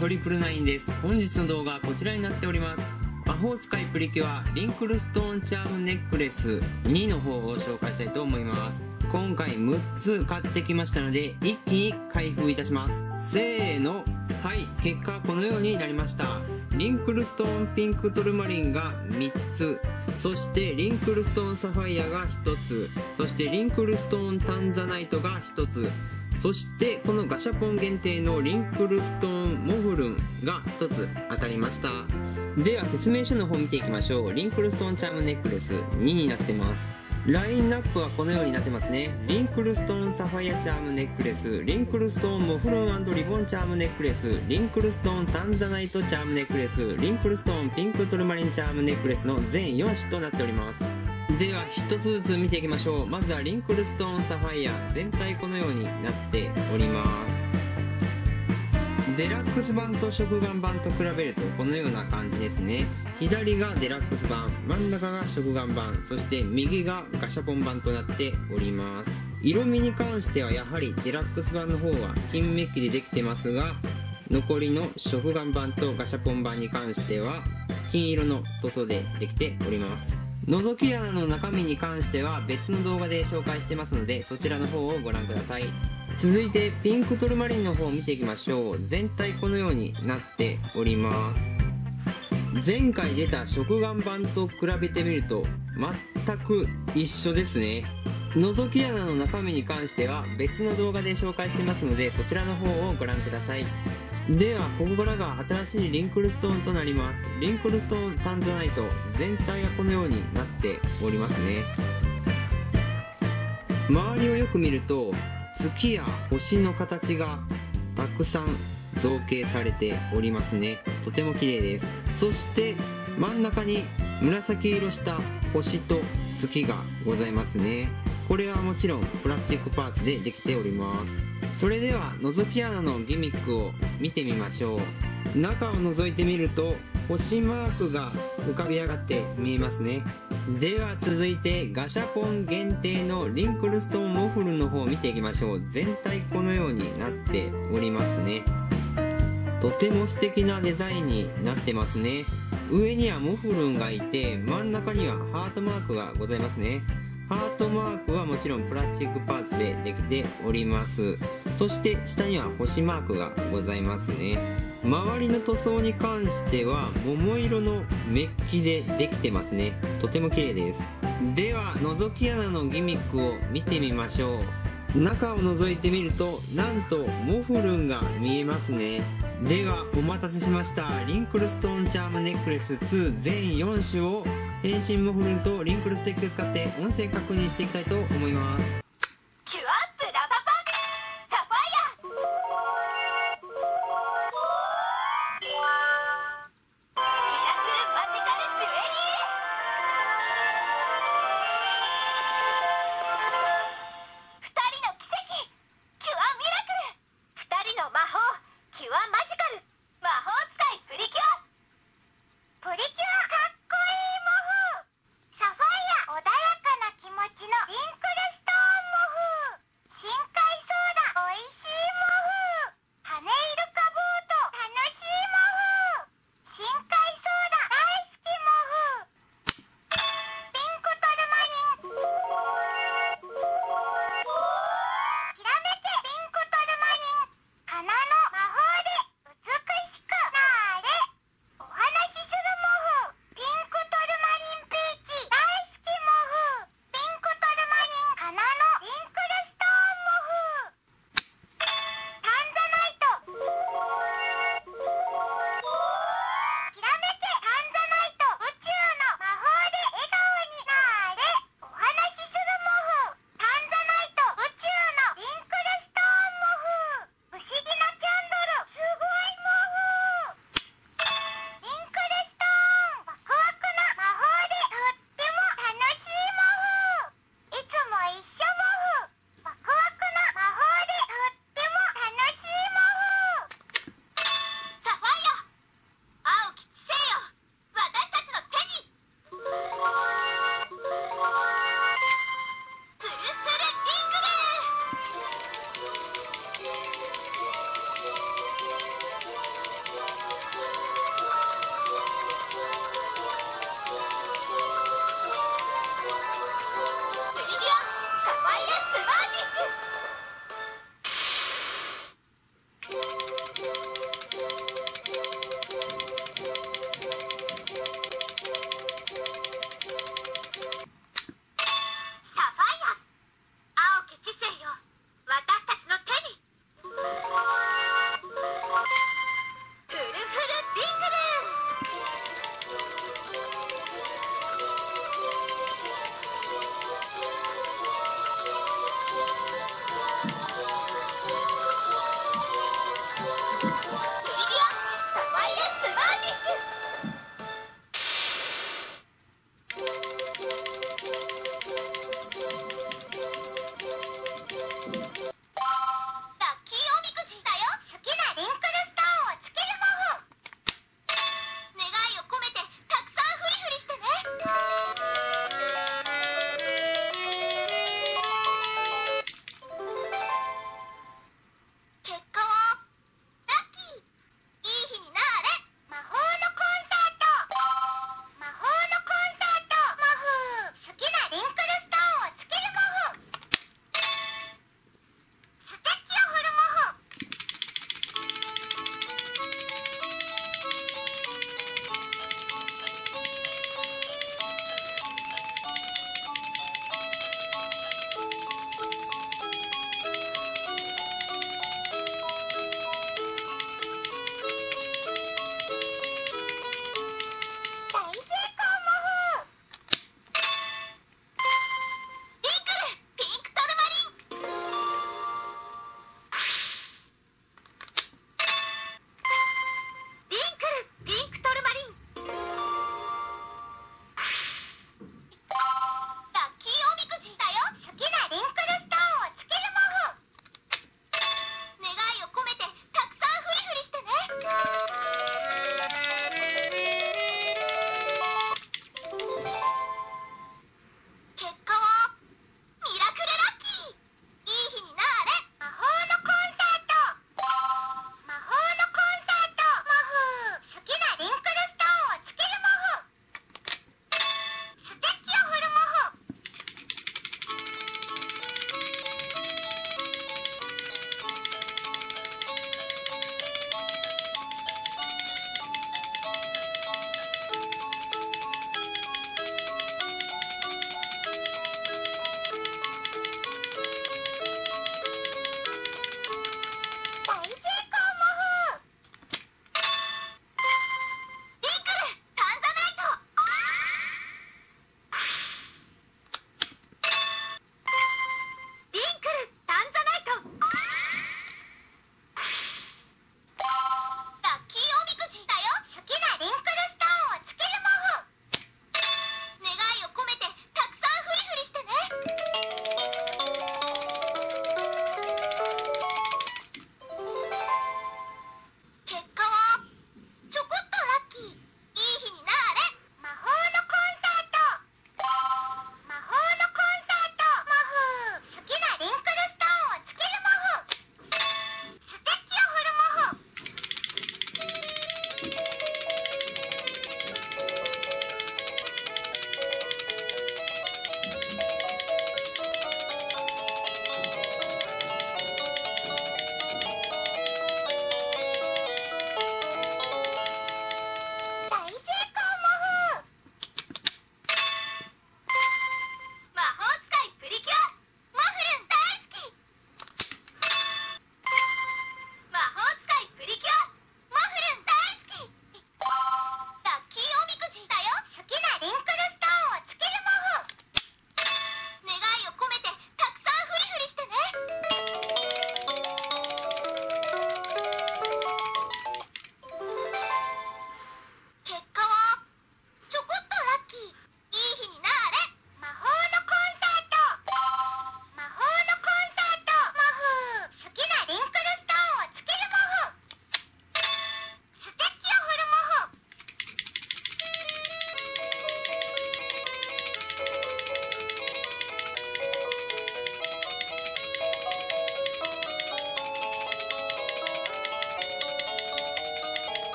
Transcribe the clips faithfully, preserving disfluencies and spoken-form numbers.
トリプルナインです。本日の動画はこちらになっております。魔法使いプリキュアリンクルストーンチャームネックレスにの方を紹介したいと思います。今回むっつ買ってきましたので一気に開封いたします。せーの。はい、結果はこのようになりました。リンクルストーンピンクトルマリンがみっつ、そしてリンクルストーンサファイアがひとつ、そしてリンクルストーンタンザナイトがひとつ、そしてこのガシャポン限定のリンクルストーンモフルンがひとつ当たりました。では説明書の方見ていきましょう。リンクルストーンチャームネックレスにになってます。ラインナップはこのようになってますね。リンクルストーンサファイアチャームネックレス、リンクルストーンモフルン&リボンチャームネックレス、リンクルストーンタンザナイトチャームネックレス、リンクルストーンピンクトルマリンチャームネックレスの全よん種となっております。ではひとつずつ見ていきましょう。まずはリンクルストーンサファイア、全体このようになっております。デラックス版と食玩版と比べるとこのような感じですね。左がデラックス版、真ん中が食玩版、そして右がガシャポン版となっております。色味に関してはやはりデラックス版の方は金メッキでできてますが、残りの食玩版とガシャポン版に関しては金色の塗装でできております。覗き穴の中身に関しては別の動画で紹介してますので、そちらの方をご覧ください。続いてピンクトルマリンの方を見ていきましょう。全体このようになっております。前回出た食玩版と比べてみると全く一緒ですね。覗き穴の中身に関しては別の動画で紹介してますので、そちらの方をご覧ください。ではここからが新しいリンクルストーンとなります。リンクルストーンタンザナイト、全体はこのようになっておりますね。周りをよく見ると月や星の形がたくさん造形されておりますね。とても綺麗です。そして真ん中に紫色した星と月がございますね。これはもちろんプラスチックパーツでできております。それでは覗き穴のギミックを見てみましょう。中を覗いてみると星マークが浮かび上がって見えますね。では続いてガシャポン限定のリンクルストーンモフルンの方を見ていきましょう。全体このようになっておりますね。とても素敵なデザインになってますね。上にはモフルンがいて、真ん中にはハートマークがございますね。ハートマークはもちろんプラスチックパーツでできております。そして下には星マークがございますね。周りの塗装に関しては桃色のメッキでできてますね。とても綺麗です。では覗き穴のギミックを見てみましょう。中を覗いてみるとなんとモフルンが見えますね。ではお待たせしました。リンクルストーンチャームネックレスツー全よん種を変身モフルンとリンクルステッキを使って音声確認していきたいと思います。 キュアプラパパサファイアミラクルマジカルジュエリー、ふたりの奇跡キュアミラクル、ふたりの魔法キュアマジカル、魔法使いプリキュア、プリキュアかっこいい魔法サファイア、穏やかな気持ちのリンクル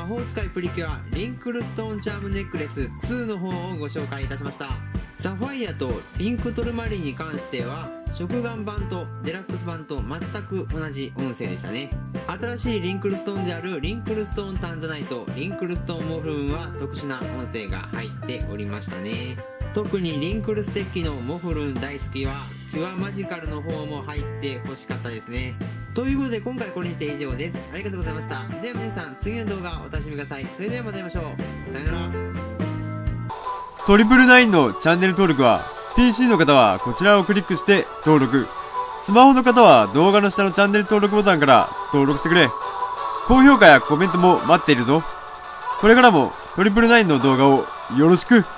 法使いプリキュアリンクルストーンチャームネックレスツーの方をご紹介いたしました。サファイアとピンクトルマリンに関しては食玩版とデラックス版と全く同じ音声でしたね。新しいリンクルストーンであるリンクルストーンタンザナイト、リンクルストーンモフルンは特殊な音声が入っておりましたね。特にリンクルステッキのモフルン大好きはキュアマジカルの方も入って欲しかったですね。ということで今回これにて以上です。ありがとうございました。では皆さん次の動画お楽しみください。それではまた会いましょう。さよなら。 トリプルナインのチャンネル登録は ピーシー の方はこちらをクリックして登録、スマホの方は動画の下のチャンネル登録ボタンから登録してくれ。高評価やコメントも待っているぞ。これからもトリプルナインの動画をよろしく。